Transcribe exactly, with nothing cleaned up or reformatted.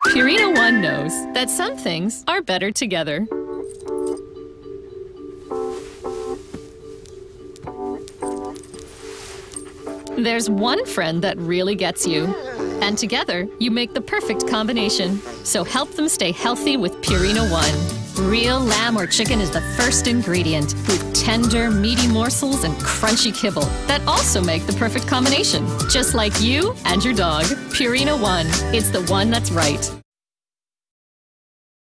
Purina One knows that some things are better together. There's one friend that really gets you. And together, you make the perfect combination. So help them stay healthy with Purina One. Real lamb or chicken is the first ingredient, with tender, meaty morsels and crunchy kibble that also make the perfect combination. Just like you and your dog, Purina One. It's the one that's right.